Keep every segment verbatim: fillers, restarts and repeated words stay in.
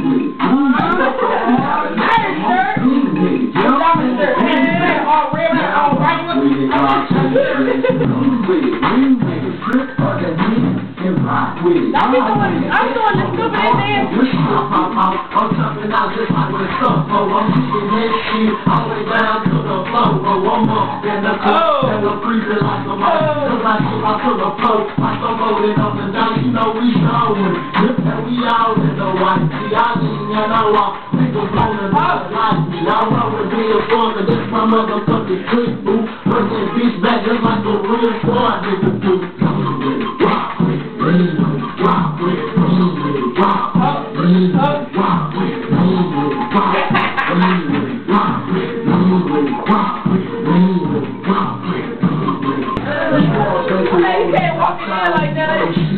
I'm doing, I'm doing the stupid dance. I'm jumping out just like the stuff. Oh, I'm keeping that shit all the way down to the floor. Oh, I'm up in the club and I'm freezing like a mug. Cause I shoot out to the floor like I'm rolling up and down. You know we showing. And we all in the white. See, I lean and I walk. Niggas wanna not like me. I roll with me a fork and this my motherfucking clip, boo. Bring that bitch back just like a real squad nigga do. Rock with it, lean with it, rock with it, lean with it, rock with it, lean with it, rock with it, lean with it, rock with it, lean with it, rock with it, lean with it, rock with it, lean with it, rock with it. Hey, you can't walk around like that.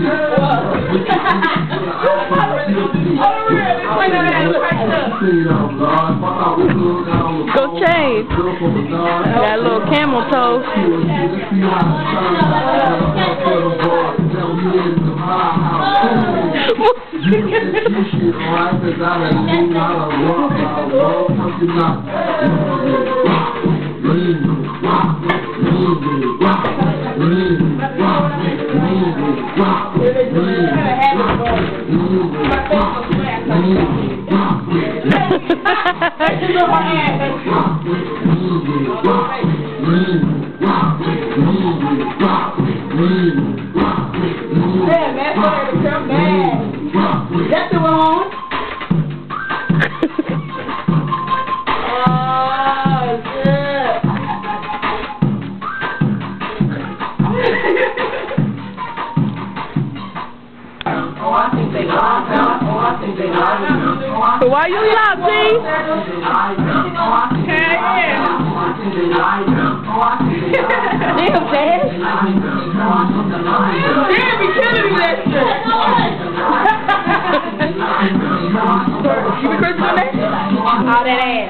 Go change. Got a little camel toe. That's the one. But why you stop, T? Hell yeah. Damn, Dad. Damn, you killing me that shit. You be crazy on that? All that ass.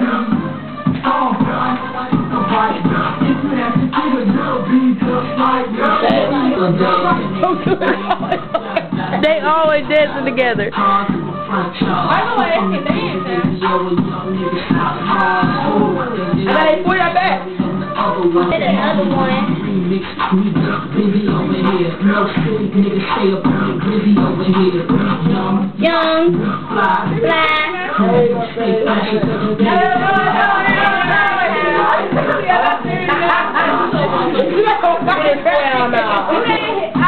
They always dancing together. By the way, they can dance, man. I got a boy out back. Get another one. Young, fly, You got to go back and down now.